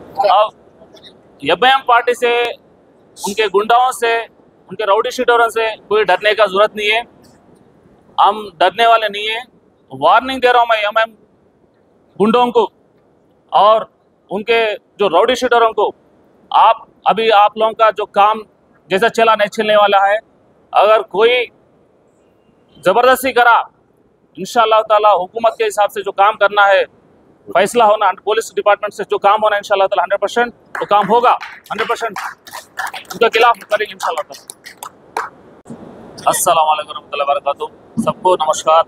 अब MIM party से, उनके गुंडाओं से, उनके राउडी शीटरों से कोई डरने का जरूरत नहीं है। हम डरने वाले नहीं है। वार्निंग दे रहा हूं मैं एमआईएम गुंडों को और उनके जो राउडी शीटरों को, आप लोगों का जो काम जैसा चला नहीं चलने वाला है। अगर कोई जबरदस्ती करा, इंशाअल्लाह ताला हुकूमत के हिसाब से जो काम करना है, फैसला होना, पुलिस डिपार्टमेंट से जो काम होना इंशाअल्लाह ताला 100% वो काम होगा। 100% उनके खिलाफ करेंगे इंशाअल्लाह ताला। अस्सलाम वालेकुम रहमतुल्लाहि व बरकातुहू। सबको नमस्कार।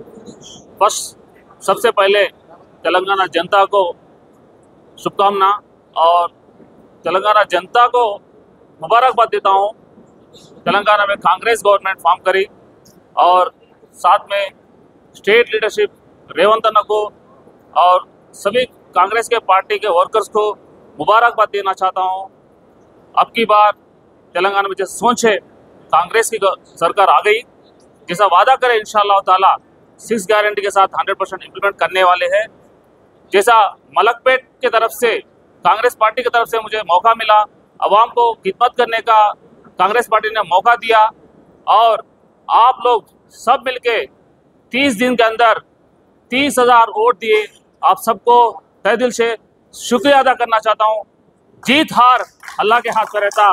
सबसे पहले तेलंगाना जनता को शुभकामना और तेलंगाना जनता को मुबारकबाद देता हूँ। तेलंगाना में कांग्रेस गवर्नमेंट फॉर्म करी और साथ में स्टेट लीडरशिप रेवंत अन्ना को और सभी कांग्रेस के पार्टी के वर्कर्स को मुबारकबाद देना चाहता हूँ। अब की बार तेलंगाना में जैसे सोच है, कांग्रेस की सरकार आ गई, जैसा वादा करे इंशाअल्लाह ताला 6 गारंटी के साथ 100% इम्प्लीमेंट करने वाले हैं। जैसा मलकपेट की तरफ से, कांग्रेस पार्टी की तरफ से मुझे मौका मिला, अवाम को खिदमत करने का कांग्रेस पार्टी ने मौका दिया और आप लोग सब मिलके 30 दिन के अंदर 30,000 वोट दिए। आप सबको तहे दिल से शुक्रिया अदा करना चाहता हूँ। जीत हार अल्लाह के हाथ में रहता।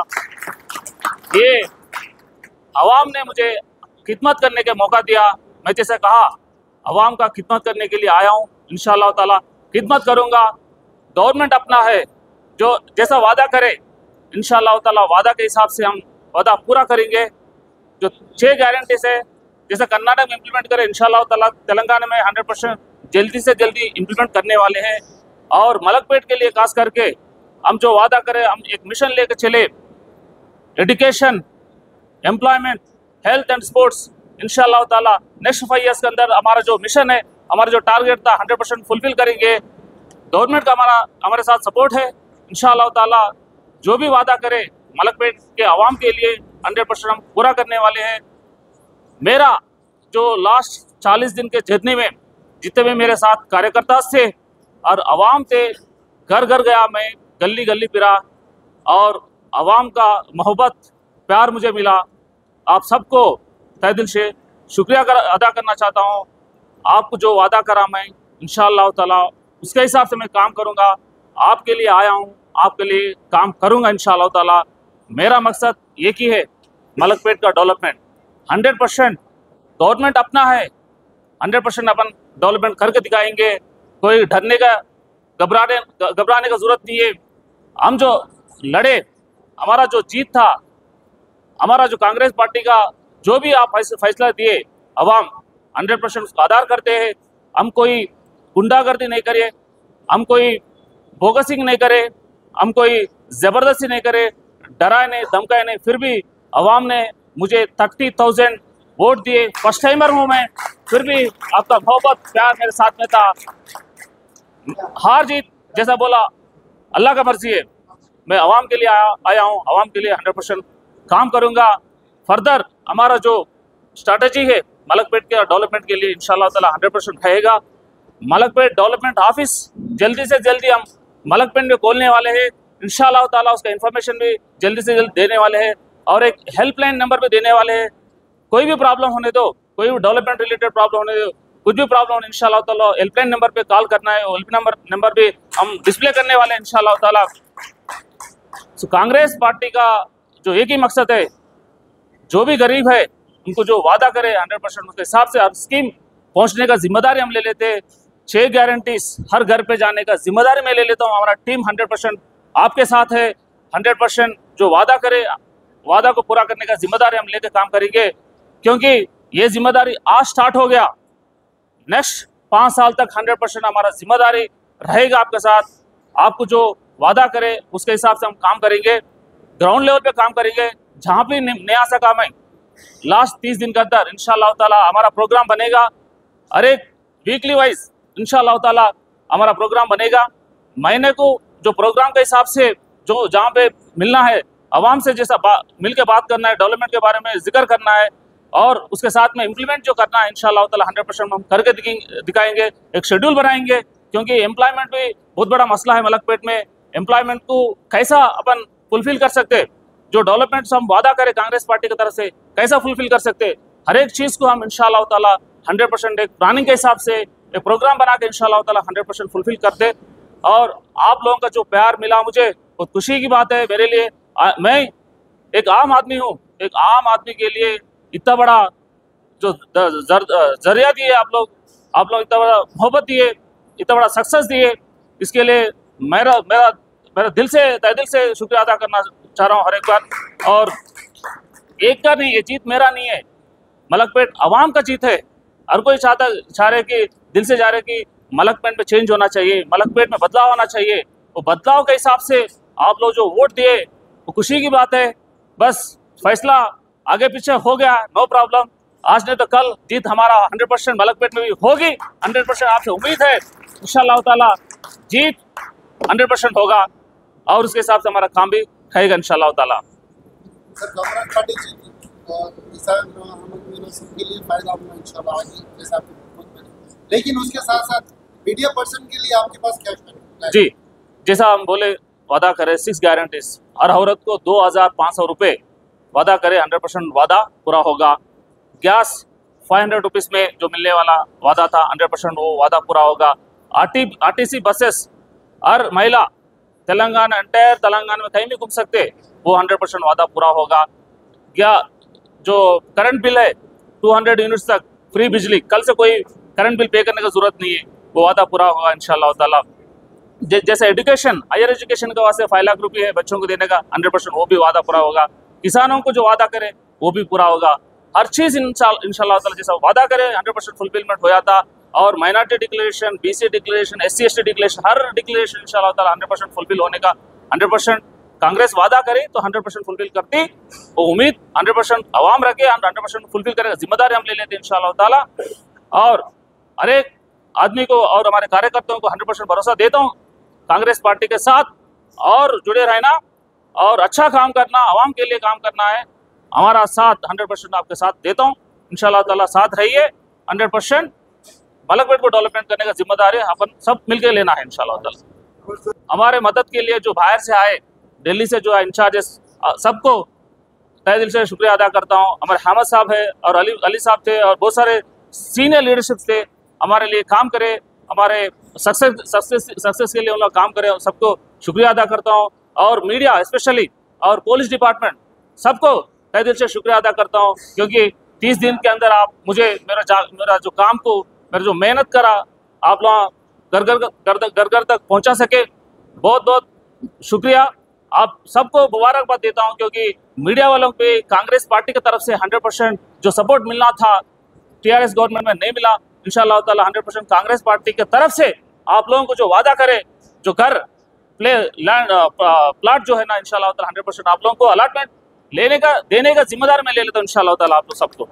ये अवाम ने मुझे खिदमत करने के मौका दिया। मैं जैसे कहा, अवाम का खिदमत करने के लिए आया हूँ। इंशाअल्लाह ताला खिदमत करूँगा। गवर्नमेंट अपना है, जो जैसा वादा करे इंशाअल्लाह ताला वादा के हिसाब से हम वादा पूरा करेंगे। जो 6 गारंटी से जैसे कर्नाटक में इम्प्लीमेंट करें, इंशाअल्लाह ताला तेलंगाना में 100% जल्दी से जल्दी इम्प्लीमेंट करने वाले हैं। और मलकपेट के लिए खास करके हम जो वादा करें, हम एक मिशन लेकर चले, education, employment, health and sports. इंशाअल्लाह ताला नेक्स्ट 5 ईयर्स के अंदर हमारा जो मिशन है, हमारा जो टारगेट था, 100% फुलफिल करेंगे। गवर्नमेंट का हमारे साथ सपोर्ट है। इंशाअल्लाह ताला जो भी वादा करे मलकपेट के आवाम के लिए 100% हम पूरा करने वाले हैं। मेरा जो लास्ट 40 दिन के जर्नी में जितने भी मेरे साथ कार्यकर्ता थे और आवाम थे, घर घर गया मैं, गली गली फिरा और आवाम का मोहब्बत प्यार मुझे मिला। आप सबको तहे दिल से शुक्रिया अदा करना चाहता हूँ। आपको जो वादा करा मैं इंशाअल्लाह ताला उसके हिसाब से मैं काम करूँगा। आपके लिए आया हूँ, आपके लिए काम करूँगा इंशाअल्लाह ताला। मेरा मकसद एक ही है, मलकपेट का डेवलपमेंट। 100% गवर्नमेंट अपना है, 100% अपन डेवलपमेंट करके दिखाएंगे। कोई डरने का, घबराने का जरूरत नहीं है। हम जो लड़े, हमारा जो जीत था, हमारा जो कांग्रेस पार्टी का जो भी आप फैसला दिए, अवाम 100% उसका आधार करते हैं। हम कोई गुंडागर्दी नहीं करे, हम कोई बोगसिंग नहीं करे, हम कोई जबरदस्ती नहीं करे, डराए नहीं, धमकाए नहीं। फिर भी अवाम ने मुझे 30,000 वोट दिए। फर्स्ट टाइमर हूँ मैं, फिर भी आपका मोहब्बत प्यार मेरे साथ में था। हार जीत जैसा बोला अल्लाह का मर्जी है। मैं अवाम के लिए आया हूँ, अवाम के लिए 100% काम करूँगा। फर्दर हमारा जो स्ट्रैटेजी है मलकपेट के डेवलपमेंट के लिए इंशाअल्लाह ताला 100% रहेगा। मलकपेट डेवलपमेंट ऑफिस जल्दी से जल्दी हम मलकपेट में खोलने वाले हैं इंशाअल्लाह ताला। उसका इन्फॉर्मेशन भी जल्दी से जल्दी देने वाले हैं और एक हेल्पलाइन नंबर भी देने वाले हैं। कोई भी प्रॉब्लम होने दो, कोई भी डेवलपमेंट रिलेटेड प्रॉब्लम होने दो, कुछ भी प्रॉब्लम होने इंशाअल्लाह ताला हेल्पलाइन नंबर पे कॉल करना है। हेल्प नंबर भी हम डिस्प्ले करने वाले हैं इंशाअल्लाह ताला। कांग्रेस पार्टी का जो एक ही मकसद है, जो भी गरीब है उनको जो वादा करे 100% उसके हिसाब से हर स्कीम पहुंचने का जिम्मेदारी हम ले लेते हैं। 6 गारंटीज हर घर पे जाने का जिम्मेदारी मैं ले लेता हूँ। हमारा टीम 100% आपके साथ है। 100% जो वादा करे, वादा को पूरा करने का जिम्मेदारी हम लेकर काम करेंगे, क्योंकि ये जिम्मेदारी आज स्टार्ट हो गया। नेक्स्ट 5 साल तक 100% हमारा जिम्मेदारी रहेगा आपके साथ। आपको जो वादा करे उसके हिसाब से हम काम करेंगे, ग्राउंड लेवल पे काम करेंगे। जहाँ भी नया सा काम है, लास्ट 30 दिन के अंदर इंशाअल्लाह ताला हमारा प्रोग्राम बनेगा। हर एक वीकली वाइज इंशाअल्लाह ताला हमारा प्रोग्राम बनेगा। महीने को जो प्रोग्राम के हिसाब से जो जहाँ पे मिलना है, आवाम से जैसा मिल के बात करना है, डेवलपमेंट के बारे में जिक्र करना है और उसके साथ में इम्प्लीमेंट जो करना है इंशाअल्लाह ताला 100% हम करके दिखाएंगे। एक शेड्यूल बनाएंगे, क्योंकि एम्प्लॉयमेंट भी बहुत बड़ा मसला है मलकपेट में। एम्प्लॉयमेंट को कैसा अपन फुलफिल कर सकते, जो डेवलपमेंट हम वादा करें कांग्रेस पार्टी की तरफ से कैसा फुलफिल कर सकते, हर एक चीज़ को हम इंशाल्लाह ताला 100% एक प्लानिंग के हिसाब से एक प्रोग्राम बना के इंशाल्लाह ताला 100% फुलफिल करते। और आप लोगों का जो प्यार मिला मुझे बहुत खुशी की बात है मेरे लिए। मैं एक आम आदमी हूँ, एक आम आदमी के लिए इतना बड़ा जो जरिया दिए आप लोग इतना बड़ा मोहब्बत दिए, इतना बड़ा सक्सेस दिए, इसके लिए मेरा मेरा मेरा तहे दिल से शुक्रिया अदा करना चाह रहा हूँ हर एक बार। और एक का नहीं, ये जीत मेरा नहीं है, मलकपेट आवाम का जीत है। हर कोई चाह रहे कि दिल से जा रहे कि मलकपेट में चेंज होना चाहिए, मलकपेट में बदलाव होना चाहिए। वो बदलाव के हिसाब से आप लोग जो वोट दिए वो खुशी की बात है। बस फैसला आगे पीछे हो गया, नो प्रॉब्लम। आज नहीं तो कल जीत हमारा 100% मलकपेट में भी होगी। 100% आपसे उम्मीद है इंशाल्लाह ताला जीत 100% होगा और उसके हिसाब से हमारा काम भी रहेगा इंशाल्लाह ताला। सर कांग्रेस पार्टी जीती और किसान सबके लिए फायदा होगा इंशाल्लाह आगे, जैसा आपने, लेकिन उसके साथ साथ मीडिया पर्सन के लिए आपके पास क्या है? जी, जैसा हम बोले वादा करें 6 गारंटीज, हर औरत को 2500 रुपये वादा करें, 100% वादा पूरा होगा। गैस 500 रुपीज़ में जो मिलने वाला वादा था 100% वो वादा पूरा होगा। आरटीसी बसेस हर महिला तेलंगाना एंटायर तेलंगाना में कहीं भी घूम सकते, वो 100% वादा पूरा होगा। या जो करंट बिल है 200 यूनिट्स तक फ्री बिजली, कल से कोई करंट बिल पे करने की जरूरत नहीं है, वो वादा पूरा होगा इंशाल्लाह ताला। जैसे एजुकेशन, हायर एजुकेशन के वास्ते 5 लाख रुपये है बच्चों को देने का, 100% वो भी वादा पूरा होगा। किसानों को जो वादा करे वो भी पूरा होगा। हर चीज़ इंशाल्लाह ताला जैसा वादा करे 100% फुलफिलमेंट हो जाता। और minority declaration, BC declaration, SC ST declaration, हर डिक्लेरेशन इंशाल्लाह ताला 100% फुलफिल होने का 100% कांग्रेस वादा करे तो 100% फुलफिल करती। वो उम्मीद 100% आवाम रखे, 100% फुलफिल करेगा, जिम्मेदारी हम ले लेते हैं इंशाल्लाह ताला। और हर एक आदमी को और हमारे कार्यकर्ताओं को 100% भरोसा देता हूँ कांग्रेस पार्टी के साथ और जुड़े रहना और अच्छा काम करना, आवाम के लिए काम करना है। हमारा साथ 100% आपके साथ देता हूँ इंशाल्लाह ताला, साथ रहिए। 100% मलकपेट को डेवलपमेंट करने का जिम्मेदारी अपन सब मिलकर लेना है इंशाल्लाह ताला। हमारे मदद के लिए जो बाहर से आए, दिल्ली से जो इंचार्जेस, सबको तहे दिल से शुक्रिया अदा करता हूँ। हमारे हामिद साहब है और अली साहब थे और बहुत सारे सीनियर लीडरशिप थे, हमारे लिए काम करे, हमारे सक्सेस के लिए उन लोग काम करें, सबको शुक्रिया अदा करता हूँ। और मीडिया स्पेशली और पुलिस डिपार्टमेंट सबको तहे दिल से शुक्रिया अदा करता हूँ, क्योंकि 30 दिन के अंदर आप मुझे मेरा जो काम को, मेरा जो मेहनत करा, आप लोग घर घर तक पहुँचा सके, बहुत बहुत शुक्रिया। आप सबको मुबारकबाद देता हूँ, क्योंकि मीडिया वालों पे कांग्रेस पार्टी की तरफ से 100% जो सपोर्ट मिलना था TRS गवर्नमेंट में नहीं मिला। इंशाल्लाह ताला 100% कांग्रेस पार्टी की तरफ से आप लोगों को जो वादा करे, जो घर प्लाट जो है ना, इंशाल्लाह ताला 100% आप लोगों को अलॉटमेंट देने का जिम्मेदार मैं ले लेता हूँ इंशाल्लाह ताला आप लोग सबको।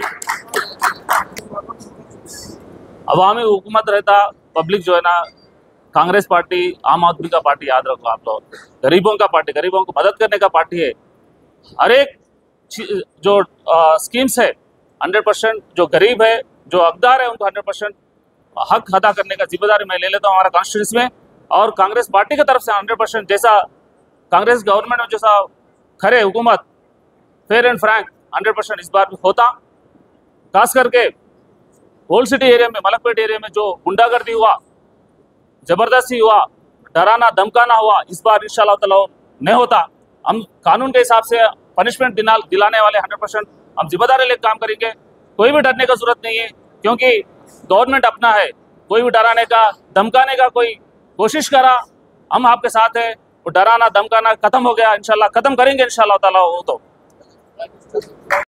अवामी हुकूमत रहता, पब्लिक जो है ना, कांग्रेस पार्टी आम आदमी का पार्टी याद रखो आप लोग, गरीबों का पार्टी, गरीबों को मदद करने का पार्टी है। हर एक जो स्कीम्स है 100% जो गरीब है, जो हकदार है, उनको 100% हक अदा करने का जिम्मेदारी मैं ले लेता हूँ हमारा कॉन्स्टिट्यूंसी में। और कांग्रेस पार्टी की तरफ से 100% जैसा कांग्रेस गवर्नमेंट में जैसा खरे हुकूमत फेयर एंड फ्रैंक 100% इस बार भी होता। खास करके ओल्ड सिटी एरिया में, मलकपेट एरिया में जो गुंडागर्दी हुआ, जबरदस्ती हुआ, डराना धमकाना हुआ, इस बार इंशाल्लाह ताला नहीं होता। हम कानून के हिसाब से पनिशमेंट दिलाने वाले 100% हम जिम्मेदारी लेकर काम करेंगे। कोई भी डरने का जरूरत नहीं है, क्योंकि गवर्नमेंट अपना है। कोई भी डराने का धमकाने का कोई कोशिश करा, हम आपके साथ है। वो डराना धमकाना खत्म हो गया, इंशाल्लाह खत्म करेंगे इंशाल्लाह ताला वो तो।